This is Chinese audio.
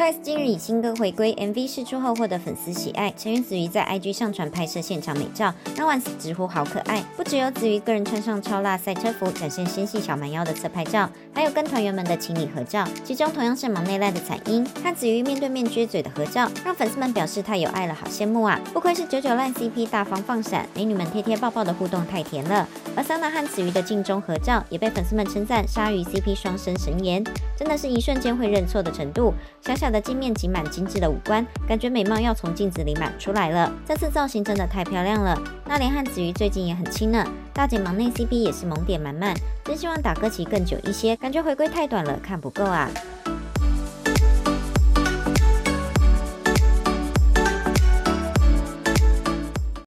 Twice 今日以新歌回归 ，MV 释出后获得粉丝喜爱。成员子瑜在 IG 上传拍摄现场美照，让万斯直呼好可爱。不只有子瑜个人穿上超辣赛车服，展现纤细小蛮腰的侧拍照，还有跟团员们的情侣合照，其中同样是忙内赖的彩英和子瑜面对面撅嘴的合照，让粉丝们表示太有爱了，好羡慕啊！不愧是99烂 CP 大方放闪，美女们贴贴抱抱的互动太甜了。而桑娜和子瑜的镜中合照也被粉丝们称赞鲨鱼 CP 双生神颜，真的是一瞬间会认错的程度。小小的镜面挤满精致的五官，感觉美貌要从镜子里满出来了。这次造型真的太漂亮了。那莲和子瑜最近也很亲呢，大姐忙内 CP 也是萌点满满，真希望打歌期更久一些，感觉回归太短了，看不够啊。